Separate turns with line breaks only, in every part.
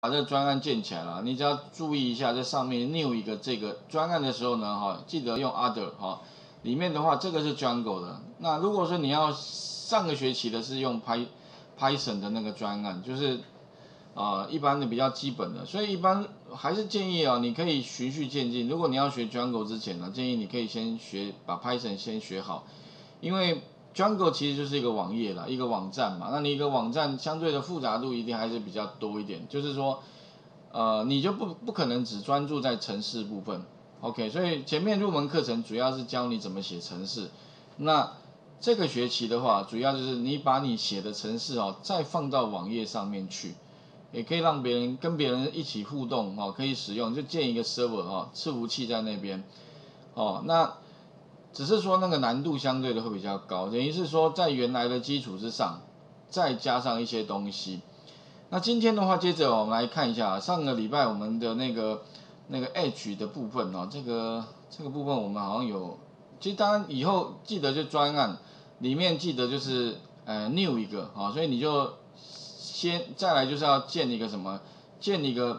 把这个专案建起来了，你只要注意一下，在上面 new 一个这个专案的时候呢，哈，记得用 other 哈，里面的话这个是 Django 的。那如果说你要上个学期的是用 Python 的那个专案，就是一般的比较基本的，所以一般还是建议你可以循序渐进。如果你要学 Django 之前呢，建议你可以先把 Python 先学好，因为 Django 其实就是一个网页啦，一个网站嘛。那你一个网站相对的复杂度一定还是比较多一点，就是说，你就不可能只专注在程式部分。OK， 所以前面入门课程主要是教你怎么写程式。那这个学期的话，主要就是你把你写的程式再放到网页上面去，也可以让跟别人一起互动可以使用，就建一个 server 伺服器在那边那。只是说那个难度相对的会比较高，等于是说在原来的基础之上，再加上一些东西。那今天的话，接着我们来看一下上个礼拜我们的那个 Edge 的部分这个部分我们好像有，其实当然以后记得就专案里面记得就是new 一个所以你就再来就是要建一个什么，建一个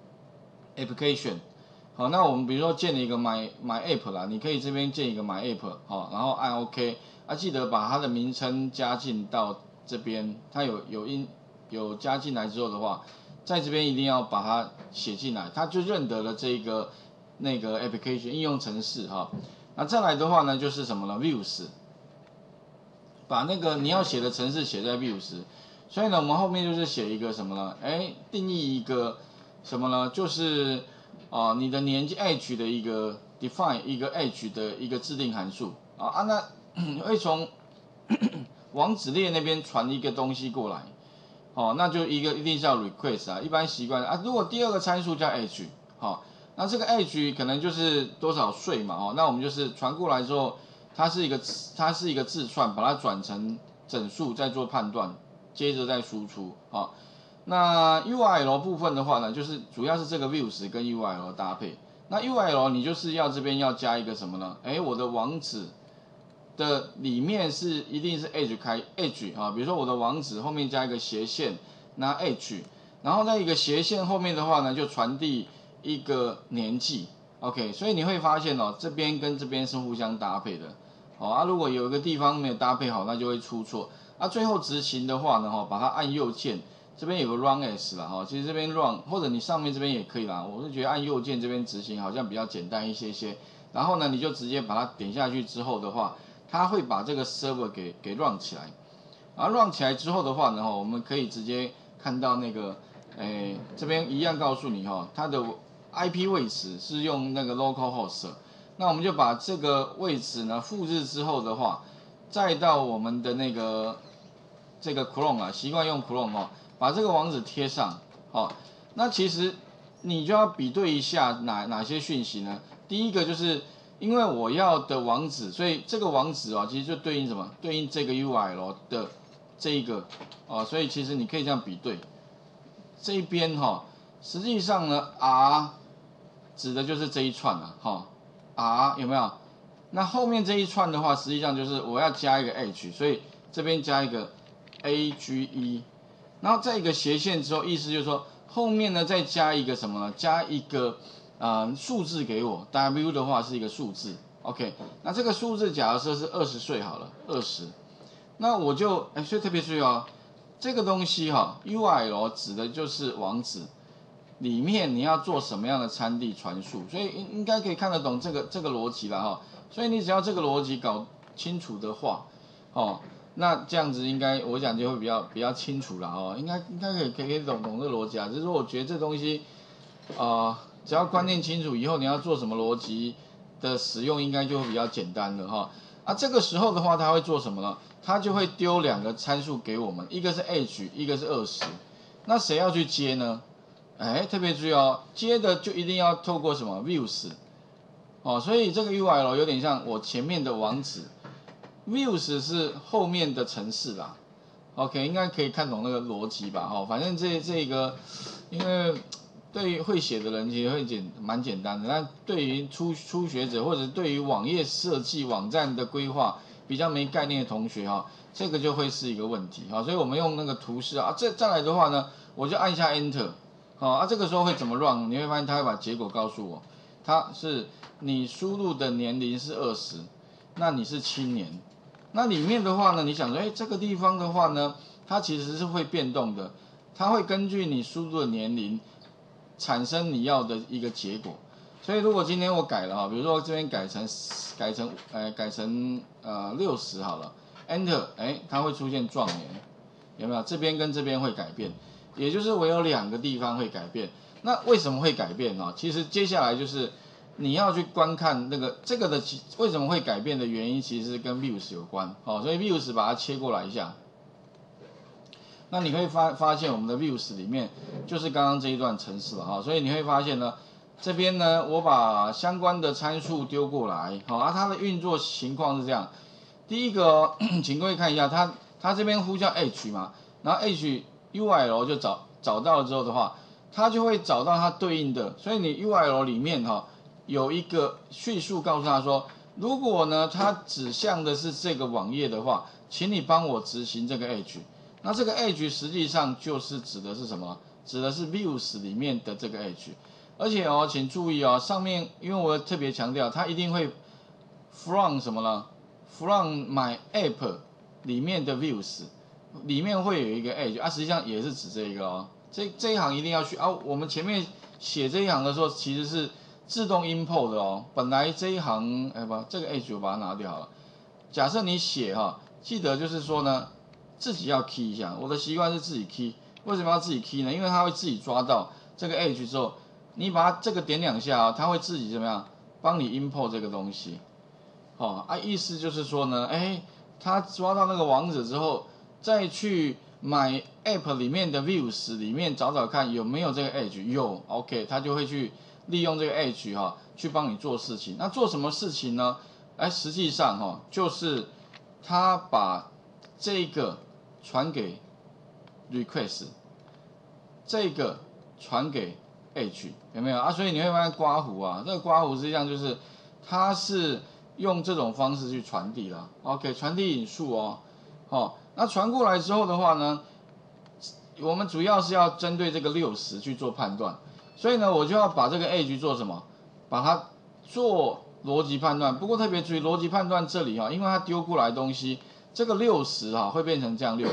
application。好，那我们比如说建了一个 my app 啦，你可以这边建一个 my app， 然后按 OK， 记得把它的名称加进到这边，它有加进来之后的话，在这边一定要把它写进来，它就认得了这个那个 application 应用程式那再来的话呢，就是什么呢 views， 把那个你要写的程式写在 views， 所以呢，我们后面就是写一个什么呢？定义一个什么呢？就是你的年纪 age 的一个 define 一个 age 的一个制定函数那会从网址列那边传一个东西过来那就一定是要 request 一般习惯如果第二个参数叫 age 那这个 age 可能就是多少岁嘛那我们就是传过来之后，它是一个字串，把它转成整数再做判断，接着再输出那 URL 部分的话呢，就是主要是这个 views 跟 URL 搭配。那 URL 你就是要这边要加一个什么呢？我的网址的里面一定是 edge 比如说我的网址后面加一个斜线，那 edge， 然后在一个斜线后面的话呢，就传递一个年纪。OK， 所以你会发现这边跟这边是互相搭配的。如果有一个地方没有搭配好，那就会出错。最后执行的话呢，把它按右键。这边有个 run as 啦其实这边 run 或者你上面这边也可以啦，我是觉得按右键这边执行好像比较简单一些。然后呢，你就直接把它点下去之后的话，它会把这个 server 给 run 起来。run 起来之后的话呢，我们可以直接看到那个，这边一样告诉你它的 IP 位置是用那个 localhost。那我们就把这个位置呢复制之后的话，再到我们的那个这个 Chrome 习惯用 Chrome把这个网址贴上那其实你就要比对一下哪些讯息呢？第一个就是因为我要的网址，所以这个网址其实就对应什么？对应这个 URL 的这一个所以其实你可以这样比对。这一边实际上呢 R 指的就是这一串R 有没有？那后面这一串的话，实际上就是我要加一个 H， 所以这边加一个 AGE。然后在一个斜线之后，意思就是说后面呢再加一个什么呢？加一个数字给我 ，W 的话是一个数字 ，OK。那这个数字假如说是20岁好了，20。那我就所以特别注意这个东西URL 指的就是网址里面你要做什么样的参递传输，所以应该可以看得懂这个逻辑了所以你只要这个逻辑搞清楚的话那这样子应该我讲就会比较清楚了应该可以懂这个逻辑只是说我觉得这东西只要观念清楚，以后你要做什么逻辑的使用，应该就会比较简单了这个时候的话，它会做什么呢？它就会丢2个参数给我们，一个是 age， 一个是20。那谁要去接呢？特别注意接的就一定要透过什么 views 所以这个 URL 有点像我前面的网址。Views 是后面的程式啦 ，OK， 应该可以看懂那个逻辑吧？反正这个，因为对于会写的人其实会蛮简单的，但对于初学者或者对于网页设计、网站的规划比较没概念的同学这个就会是一个问题所以我们用那个图示再来的话呢，我就按下 Enter 这个时候会怎么 run？ 你会发现它会把结果告诉我，它是你输入的年龄是20，那你是青年，那里面的话呢，你想说，这个地方的话呢，它其实是会变动的，它会根据你输入的年龄产生你要的一个结果。所以如果今天我改了比如说这边改成60好了 ，Enter， 它会出现壮年，有没有？这边跟这边会改变，也就是我有2个地方会改变。那为什么会改变呢？其实接下来就是你要去观看这个的为什么会改变的原因，其实跟 views 有关。所以 views 把它切过来一下，那你会发现我们的 views 里面就是刚刚这一段程式了所以你会发现呢。这边呢，我把相关的参数丢过来，它的运作情况是这样。第一个请各位看一下，它这边呼叫 H 嘛，然后 HURL 就找到了之后的话，它就会找到它对应的，所以你 URL 里面有一个叙述告诉他说，如果呢它指向的是这个网页的话，请你帮我执行这个 H。那这个 H 实际上就是指的是什么？指的是 Views 里面的这个 H。而且请注意上面因为我特别强调，它一定会 from 什么呢 ？from my app 里面的 views 里面会有一个 edge 实际上也是指这一个这一行一定要去我们前面写这一行的时候其实是自动 import 的本来这一行这个 edge 我把它拿掉好了。假设你写记得就是说呢，自己要 key 一下。我的习惯是自己 key， 为什么要自己 key 呢？因为它会自己抓到这个 edge 之后。你把它这个点2下它会自己怎么样帮你 import 这个东西，意思就是说呢，它抓到那个网址之后，再去买 app 里面的 views 里面找找看有没有这个 edge， 有 ，OK， 它就会去利用这个 edge 去帮你做事情。那做什么事情呢？实际上就是它把这个传给 request， 这个传给H 有没有所以你会发现刮弧这个刮弧实际上就是它是用这种方式去传递了 ，OK， 传递引数那传过来之后的话呢，我们主要是要针对这个60去做判断，所以呢，我就要把这个 H 做什么？把它做逻辑判断。不过特别注意逻辑判断这里因为它丢过来的东西，这个60会变成这样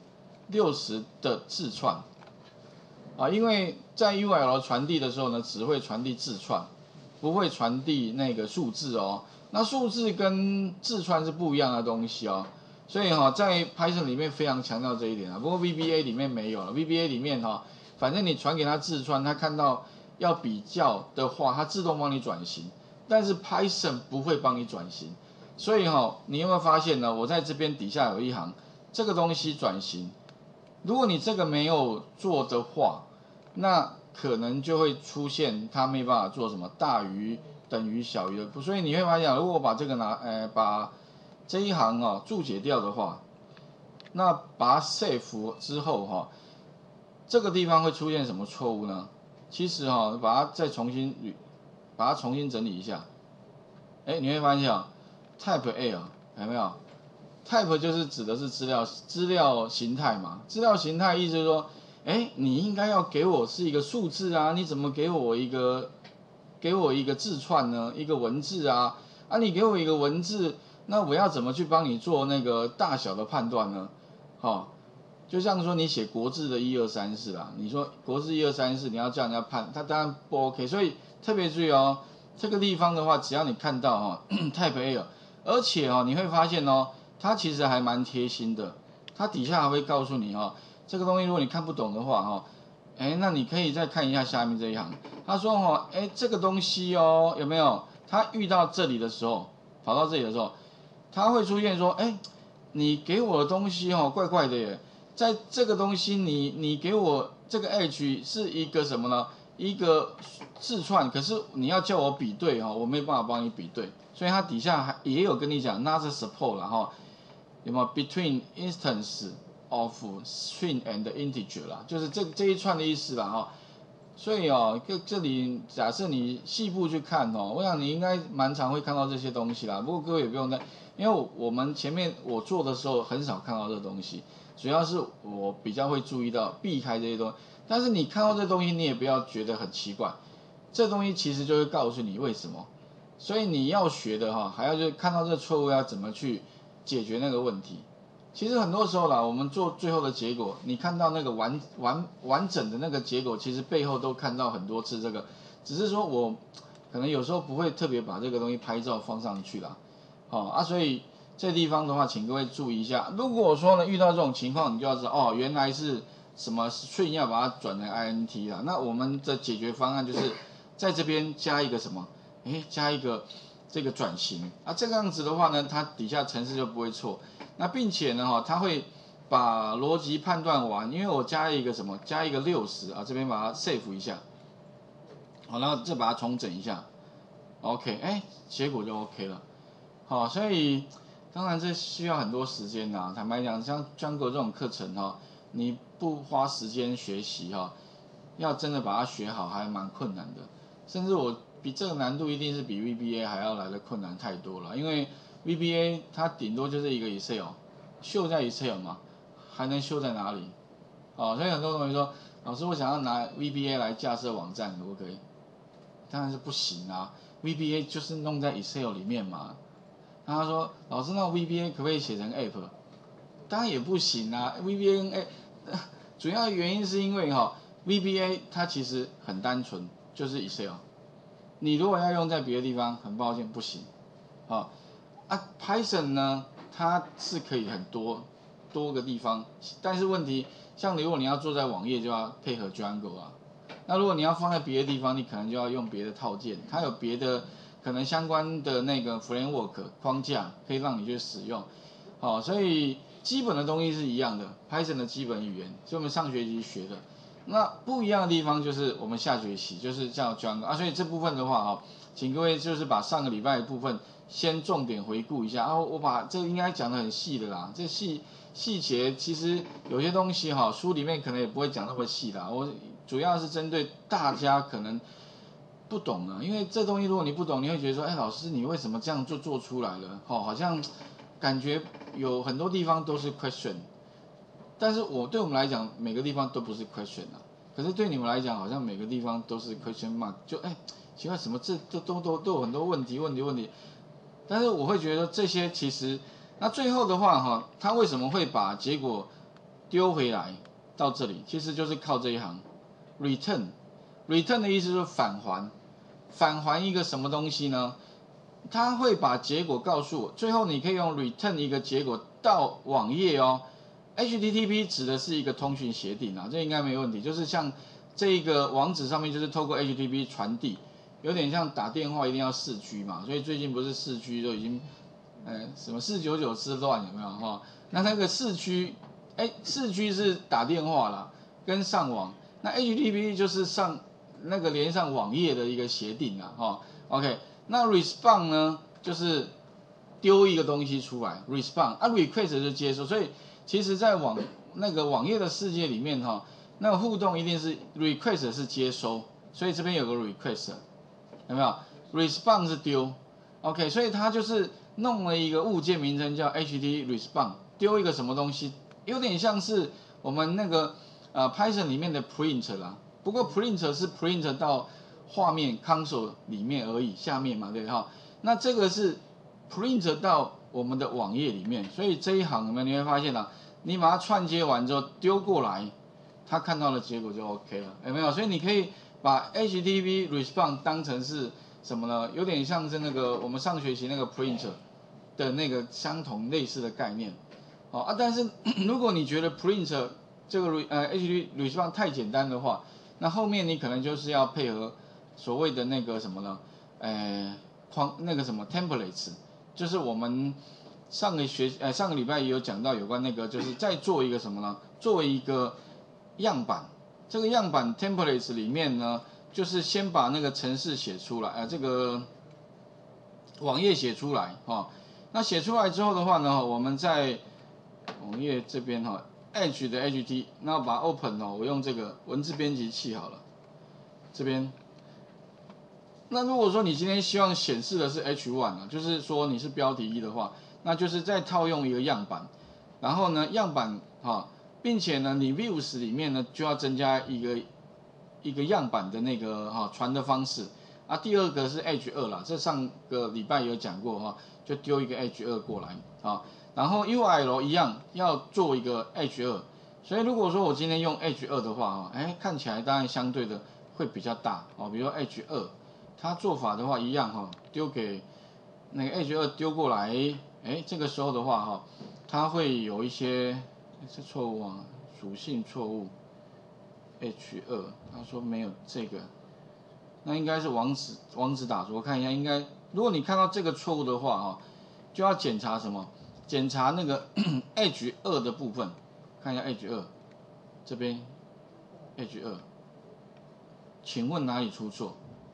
60的字串。因为在 URL 传递的时候呢，只会传递字串，不会传递那个数字那数字跟字串是不一样的东西所以在 Python 里面非常强调这一点不过 VBA 里面没有了。VBA 里面反正你传给他字串，他看到要比较的话，它自动帮你转型。但是 Python 不会帮你转型，所以你有没有发现呢？我在这边底下有一行，这个东西转型，如果你这个没有做的话，那可能就会出现它没办法做什么大于等于小于的，所以你会发现，如果我把这个把这一行注解掉的话，那把它 save 之后这个地方会出现什么错误呢？其实把它再重新整理一下，你会发现type A 有没有 ？type 就是指的是资料形态嘛，资料形态意思就是说。你应该要给我是一个数字你怎么给我一个字串呢？一个文字你给我一个文字，那我要怎么去帮你做那个大小的判断呢？就像说你写国字的1、2、3、4啦，你说国字1、2、3、4，你要叫人家判，它当然不 OK。所以特别注意这个地方的话，只要你看到type A， 而且你会发现它其实还蛮贴心的，它底下还会告诉你这个东西如果你看不懂的话那你可以再看一下下面这一行。他说这个东西有没有？他遇到这里的时候，跑到这里的时候，他会出现说，你给我的东西怪怪的耶。在这个东西你给我这个 H 是一个什么呢？一个字串，可是你要叫我比对我没办法帮你比对。所以它底下也有跟你讲 not support 啦有没有 between instance of string and integer 啦，就是这一串的意思啦所以这里假设你细部去看我想你应该蛮常会看到这些东西啦。不过各位也不用担，因为我们前面我做的时候很少看到这个东西，主要是我比较会注意到避开这些东西。 但是你看到这东西，你也不要觉得很奇怪，这东西其实就会告诉你为什么。所以你要学的哈，还要就是看到这错误要怎么去解决那个问题。其实很多时候啦，我们做最后的结果，你看到那个完整的那个结果，其实背后都看到很多次这个，只是说我可能有时候不会特别把这个东西拍照放上去啦，所以这地方的话，请各位注意一下。如果说呢遇到这种情况，你就要知道哦，原来是什么 string 要把它转成 int 啦。那我们的解决方案就是在这边加一个什么？加一个这个转型啊，这个样子的话呢，它底下程式就不会错。那并且呢，它会把逻辑判断完，因为我加一个什么，加一个60啊，这边把它 save 一下，好，然后再把它重整一下 ，OK， 结果就 OK 了。好，所以当然这需要很多时间呐。坦白讲，像 Django 这种课程你不花时间学习要真的把它学好还蛮困难的，甚至我比这个难度一定是比 VBA 还要来的困难太多了，因为 VBA 它顶多就是一个 Excel， 秀在 Excel 嘛，还能秀在哪里？所以很多同学说，老师我想要拿 VBA 来架设网站，可不可以？当然是不行啊 ，VBA 就是弄在 Excel 里面嘛。他说，老师那 VBA 可不可以写成 App？ 当然也不行啊 ，VBA 跟主要原因是因为VBA 它其实很单纯，就是 Excel。你如果要用在别的地方，很抱歉不行。Python 呢，它是可以很多个地方，但是问题像如果你要做在网页，就要配合 Django 啊。那如果你要放在别的地方，你可能就要用别的套件，它有别的可能相关的那个 framework 框架可以让你去使用。所以基本的东西是一样的 ，Python 的基本语言是我们上学期学的。那不一样的地方就是我们下学期就是叫 Django 啊，所以这部分的话请各位就是把上个礼拜的部分先重点回顾一下我把这个应该讲得很细的啦，这细节其实有些东西书里面可能也不会讲那么细啦，我主要是针对大家可能不懂的，因为这东西如果你不懂，你会觉得说，老师你为什么这样就做出来了？好像感觉有很多地方都是 question。但是对我们来讲，每个地方都不是 question 啊。可是对你们来讲，好像每个地方都是 question mark， 就奇怪什么这都有很多问题。但是我会觉得这些其实，那最后的话他为什么会把结果丢回来到这里？其实就是靠这一行 return 的意思就是返还一个什么东西呢？他会把结果告诉我，最后你可以用 return 一个结果到网页HTTP 指的是一个通讯协定这应该没问题。就是像这一个网址上面就是透过 HTTP 传递，有点像打电话一定要4G 嘛，所以最近不是4G 都已经什么499之乱有没有那个4G 是打电话啦，跟上网，那 HTTP 就是那个连上网页的一个协定OK， 那 response 呢就是丢一个东西出来 response request 就接收，所以其实在那个网页的世界里面那个互动一定是 request 是接收，所以这边有个 request 有没有 response 是丢 OK， 所以它就是弄了一个物件名称叫 HTTP response， 丢一个什么东西，有点像是我们那个Python 里面的 print 啦，不过 print 是 print 到画面 console 里面而已，下面嘛对那这个是 print 到我们的网页里面，所以这一行你会发现你把它串接完之后丢过来，它看到的结果就 OK 了，有没有？所以你可以把 HTTP response 当成是什么呢？有点像是那个我们上学期那个 print 的那个相同类似的概念，但是如果你觉得 print 这个HTTP response 太简单的话，那后面你可能就是要配合所谓的那个什么呢？那个什么 templates， 就是我们上个礼拜也有讲到有关那个，就是再做一个什么呢？做一个样板，这个样板 templates 里面呢，就是先把那个程式写出来，这个网页写出来那写出来之后的话呢，我们在网页这边Edge 的 HT， 那把 Open 我用这个文字编辑器好了，这边。那如果说你今天希望显示的是 H1 就是说你是标题1的话，那就是再套用一个样板，然后呢样板并且呢，你 Views 里面呢就要增加一个样板的那个传的方式啊。第二个是 Edge 2啦，这上个礼拜有讲过就丢一个 Edge 2过来啊。然后 URL 一样要做一个 Edge 2，所以如果说我今天用 Edge 2的话看起来当然相对的会比较大比如说 Edge 2，它做法的话一样丢给那个 Edge 2丢过来，这个时候的话它会有一些是错误属性错误。H 2，他说没有这个，那应该是网址打错，我看一下，应该如果你看到这个错误的话就要检查什么？检查那个 H 2的部分，看一下 H 2这边 H 2，请问哪里出错？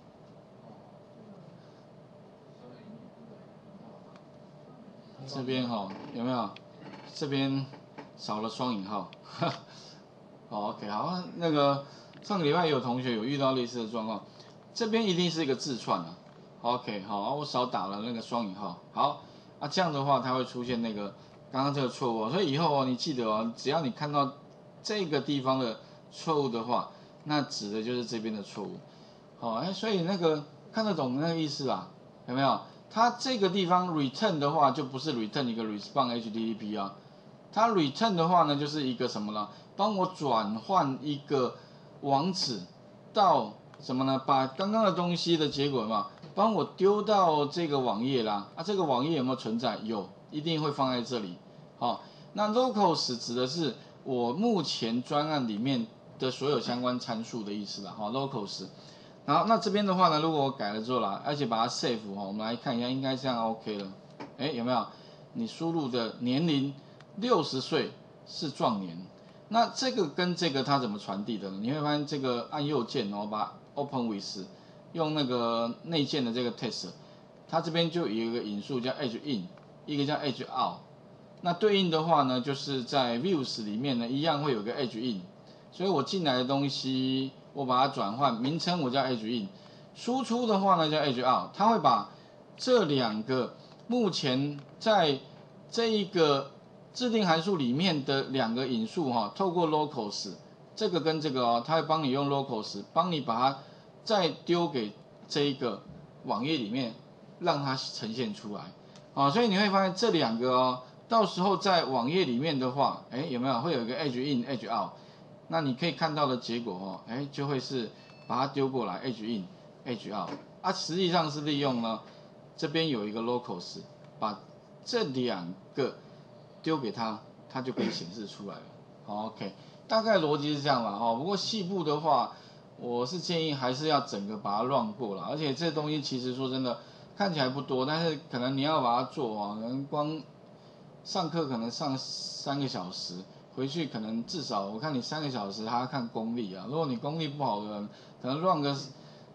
这边有没有？这边少了双引号。OK， 好，那个上个礼拜有同学有遇到类似的状况，这边一定是一个字串啊。OK， 好，我少打了那个双引号。好，这样的话它会出现那个刚刚这个错误，所以以后你记得只要你看到这个地方的错误的话，那指的就是这边的错误。所以那个看得懂那个意思啦，有没有？它这个地方 return 的话就不是 return 一个 response HTTP 啊，它 return 的话呢就是一个什么呢？帮我转换一个网址到什么呢？把刚刚的东西的结果嘛，帮我丢到这个网页啦。这个网页有没有存在？有，一定会放在这里。那 locals 指的是我目前专案里面的所有相关参数的意思啦。locals。然后那这边的话呢，如果我改了之后啦，而且把它 save 我们来看一下，应该这样 OK 了。有没有？你输入的年龄60岁是壮年。那这个跟这个它怎么传递的呢？你会发现这个按右键把 Open with 用那个内建的这个 test， 它这边就有一个引数叫 edge in， 一个叫 edge out。那对应的话呢，就是在 Views 里面呢一样会有个 edge in， 所以我进来的东西我把它转换名称，我叫 edge in， 输出的话呢叫 edge out， 它会把这两个目前在这一个制定函数里面的两个引数透过 locals 这个跟这个它会帮你用 locals 帮你把它再丢给这一个网页里面，让它呈现出来所以你会发现这两个到时候在网页里面的话，有没有会有一个 edge in edge out？ 那你可以看到的结果就会是把它丢过来 edge in edge out， 实际上是利用呢这边有一个 locals 把这两个丢给它，它就可以显示出来了。OK， 大概逻辑是这样啦不过细部的话，我是建议还是要整个把它 run 过啦。而且这东西其实说真的看起来不多，但是可能你要把它做可能光上课可能上3个小时，回去可能至少我看你3个小时，还要看功力啊。如果你功力不好的人，可能 run 个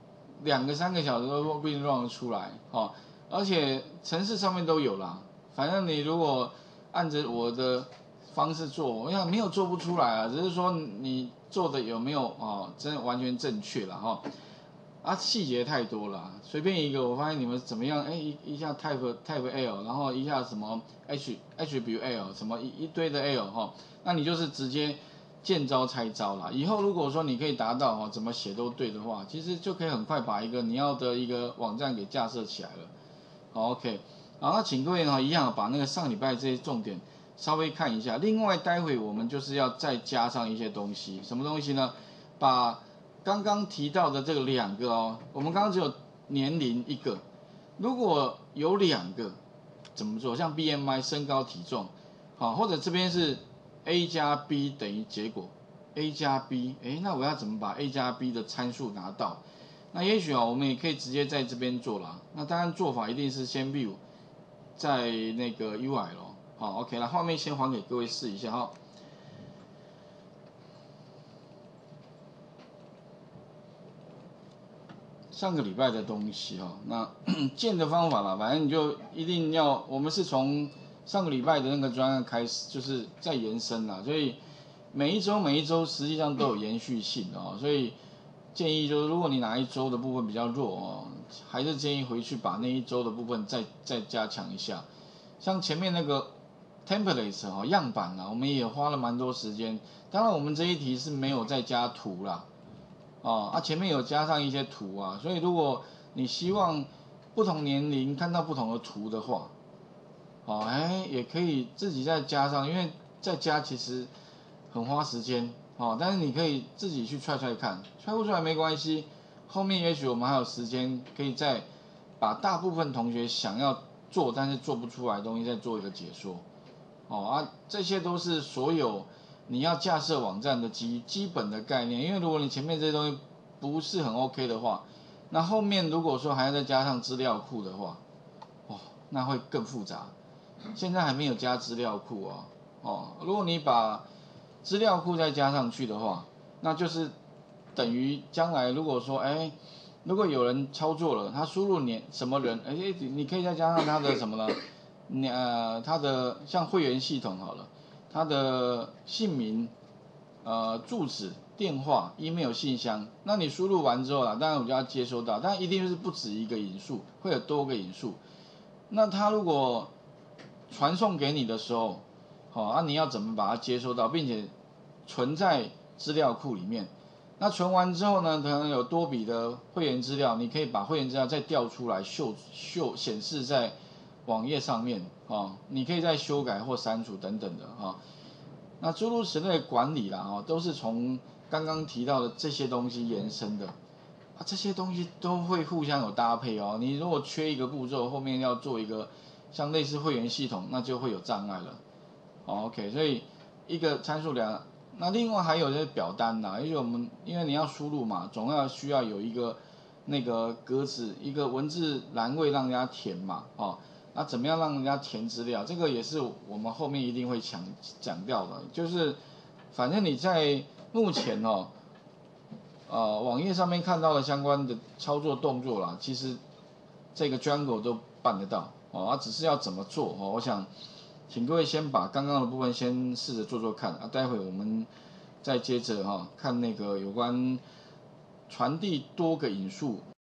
2个3个小时都不一定 run 得出来而且程式上面都有啦，反正你如果按着我的方式做，我想没有做不出来啊，只是说你做的有没有真的完全正确了细节太多了，随便一个我发现你们怎么样一下 type L， 然后一下什么 attribute L 什么一堆的 L 那你就是直接见招拆招啦。以后如果说你可以达到怎么写都对的话，其实就可以很快把一个你要的一个网站给架设起来了。OK， 好，那请各位一样把那个上礼拜这些重点稍微看一下。另外，待会我们就是要再加上一些东西，什么东西呢？把刚刚提到的这个两个我们刚刚只有年龄一个，如果有两个怎么做？像 BMI 身高体重，或者这边是 A 加 B 等于结果 A 加 B， 那我要怎么把 A 加 B 的参数拿到？那也许我们也可以直接在这边做啦。那当然做法一定是先 view， 在那个 UI 咯。OK， 那画面先还给各位试一下上个礼拜的东西那建的方法啦，反正你就一定要，我们是从上个礼拜的那个专案开始，就是在延伸啦，所以每一周实际上都有延续性的所以建议就是，如果你哪一周的部分比较弱还是建议回去把那一周的部分再加强一下。像前面那个 templates 样板我们也花了蛮多时间。当然我们这一题是没有再加图啦，前面有加上一些图啊，所以如果你希望不同年龄看到不同的图的话，也可以自己再加上，因为再加其实很花时间但是你可以自己去踹看，踹不出来没关系，后面也许我们还有时间可以再把大部分同学想要做但是做不出来的东西再做一个解说，这些都是所有你要架设网站的基本的概念，因为如果你前面这些东西不是很 OK 的话，那后面如果说还要再加上资料库的话，那会更复杂。现在还没有加资料库如果你把资料库再加上去的话，那就是等于将来如果说如果有人操作了，他输入什么人，你可以再加上他的什么呢？他的像会员系统好了，他的姓名、住址、电话、email 信箱，那你输入完之后当然我就要接收到，但一定是不止一个引数，会有多个引数。那他如果传送给你的时候，你要怎么把它接收到，并且存在资料库里面？那存完之后呢，可能有多笔的会员资料，你可以把会员资料再调出来显示在网页上面你可以再修改或删除等等的那诸如此类的管理啦都是从刚刚提到的这些东西延伸的这些东西都会互相有搭配你如果缺一个步骤，后面要做一个像类似会员系统，那就会有障碍了。OK， 所以一个参数量，那另外还有就是表单啦，因为你要输入嘛，总要需要有一个那个格子，一个文字栏位让人家填嘛，那怎么样让人家填资料？这个也是我们后面一定会讲掉的，就是反正你在目前网页上面看到的相关的操作动作啦，其实这个 Django 都办得到只是要怎么做我想请各位先把刚刚的部分先试着做看待会我们再接着看那个有关传递多个引数